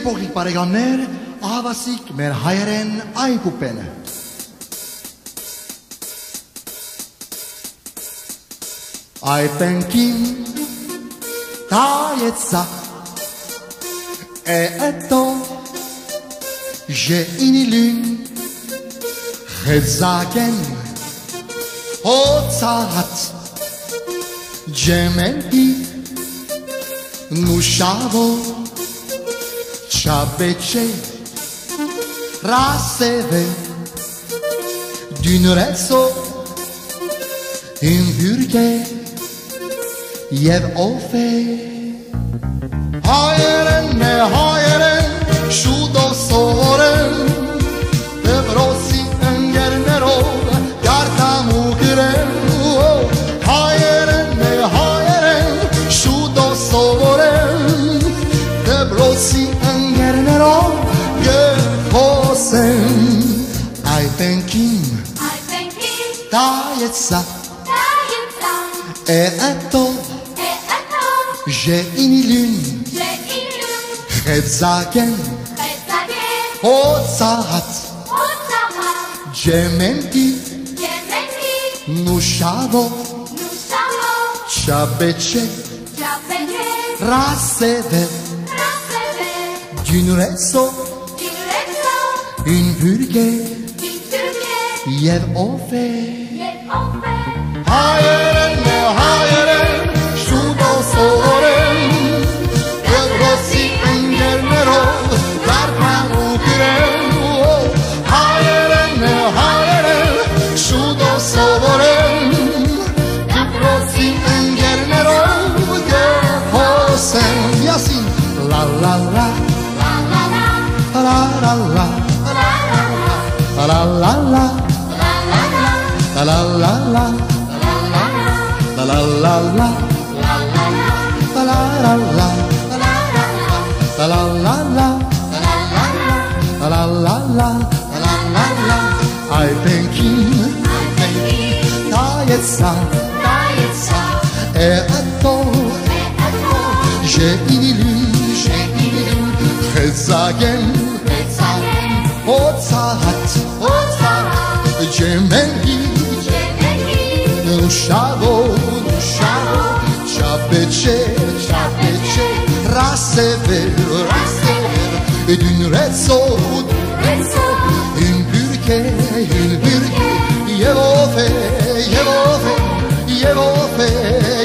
փոքրիկ բարեկամներ, ահավասիկ մեր հայերեն այ պուպենը։ Այ պենքին տայեցա Էտո J'ai une lune Խեզակեն Հոցարած Ջեմենտի Նուշավո Չաբեչե Ռասևե D'une ռեսո Une բուրկե Եվ ով է Հայերեն է հայերեն Շուտով սովորեն Դեբրոսի ընկերներով Գարտամ ու գրեն Հայերեն է հայերեն Շուտով սովորեն Դեբրոսի ընկերներով Գերխոսեն Այդ ընկին Տայեցա Էտո J'ai une lune Խեզակեն Հոցարած Ջեմենտի Նուշավո Չաբեչե Ռասևե D'une ռեսո Une բուրկե Եվ ով է Հայերեն է հայերեն Շուտով սովորեն Դեբրոսի ընկերներով Գարտամ ու գրեն Հայերեն է հայերեն Շուտով սովորեն Դեբրոսի ընկերներով Գերխոսեն Յասին La la la La la la La la la La la la la La la la la La la la la La la la la La la la la La la la Ai penkin Tayetsa Eto J'ai une lune Xezagen Hotzahat Ջեմենտի Նուշավո Չաբեչե Ռասևե D'une ռեսո Une բուրկե Եվ ով է